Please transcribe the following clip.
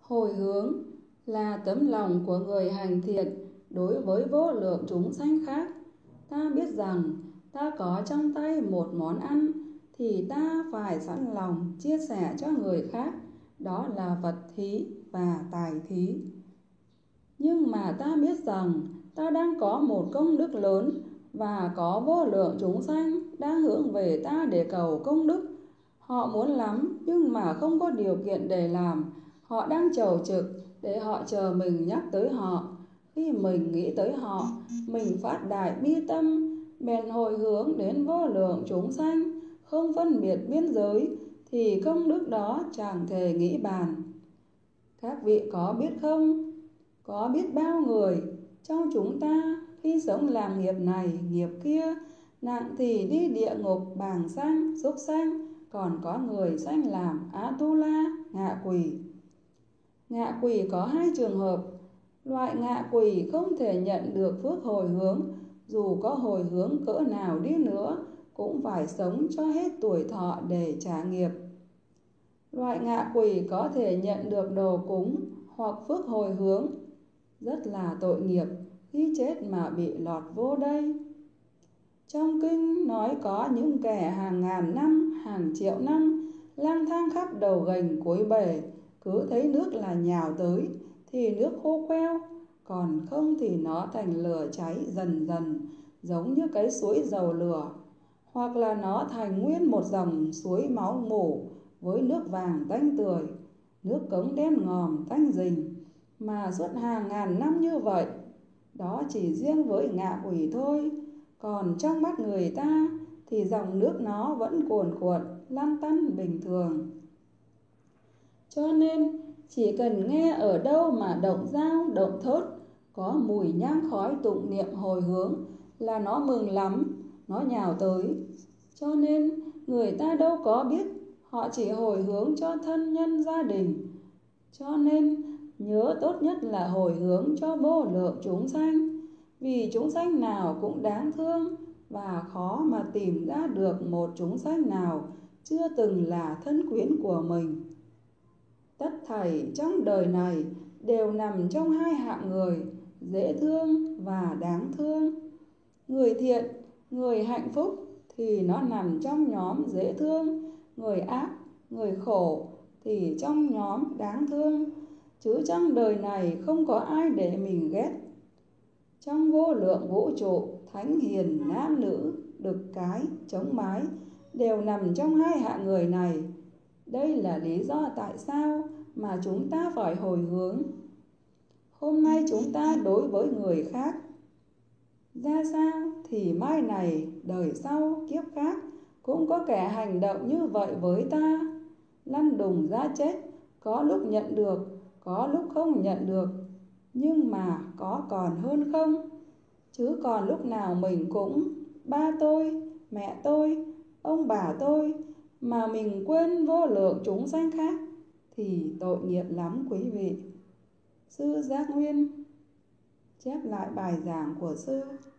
Hồi hướng là tấm lòng của người hành thiện đối với vô lượng chúng sanh khác. Ta biết rằng ta có trong tay một món ăn thì ta phải sẵn lòng chia sẻ cho người khác, đó là vật thí và tài thí. Nhưng mà ta biết rằng ta đang có một công đức lớn và có vô lượng chúng sanh đang hướng về ta để cầu công đức. Họ muốn lắm nhưng mà không có điều kiện để làm. Họ đang chầu trực để họ chờ mình nhắc tới họ. Khi mình nghĩ tới họ, mình phát đại bi tâm, bèn hồi hướng đến vô lượng chúng sanh, không phân biệt biên giới, thì công đức đó chẳng thể nghĩ bàn. Các vị có biết không? Có biết bao người trong chúng ta khi sống làm nghiệp này, nghiệp kia, nặng thì đi địa ngục, bàng sanh, súc sanh, còn có người sanh làm Atula, ngạ quỷ. Ngạ quỷ có hai trường hợp. Loại ngạ quỷ không thể nhận được phước hồi hướng, dù có hồi hướng cỡ nào đi nữa, cũng phải sống cho hết tuổi thọ để trả nghiệp. Loại ngạ quỷ có thể nhận được đồ cúng hoặc phước hồi hướng, rất là tội nghiệp khi chết mà bị lọt vô đây. Trong kinh nói có những kẻ hàng ngàn năm, hàng triệu năm lang thang khắp đầu gành cuối bể, cứ thấy nước là nhào tới thì nước khô queo, còn không thì nó thành lửa cháy dần dần, giống như cái suối dầu lửa, hoặc là nó thành nguyên một dòng suối máu mủ với nước vàng tanh tưởi, nước cống đen ngòm tanh rình, mà suốt hàng ngàn năm như vậy. Đó chỉ riêng với ngạ quỷ thôi, còn trong mắt người ta thì dòng nước nó vẫn cuồn cuộn lăn tăn bình thường. Cho nên chỉ cần nghe ở đâu mà động dao, động thốt, có mùi nhang khói tụng niệm hồi hướng là nó mừng lắm, nó nhào tới. Cho nên người ta đâu có biết, họ chỉ hồi hướng cho thân nhân gia đình. Cho nên nhớ tốt nhất là hồi hướng cho vô lượng chúng sanh, vì chúng sanh nào cũng đáng thương, và khó mà tìm ra được một chúng sanh nào chưa từng là thân quyến của mình. Tất thảy trong đời này đều nằm trong hai hạng người, dễ thương và đáng thương. Người thiện, người hạnh phúc thì nó nằm trong nhóm dễ thương, người ác, người khổ thì trong nhóm đáng thương. Chứ trong đời này không có ai để mình ghét. Trong vô lượng vũ trụ, thánh hiền, nam nữ, đực cái, trống mái đều nằm trong hai hạng người này. Đây là lý do tại sao mà chúng ta phải hồi hướng. Hôm nay chúng ta đối với người khác ra sao thì mai này, đời sau, kiếp khác cũng có kẻ hành động như vậy với ta. Lăn đùng ra chết, có lúc nhận được, có lúc không nhận được, nhưng mà có còn hơn không? Chứ còn lúc nào mình cũng ba tôi, mẹ tôi, ông bà tôi, mà mình quên vô lượng chúng sanh khác thì tội nghiệp lắm quý vị. Sư Giác Nguyên chép lại bài giảng của sư.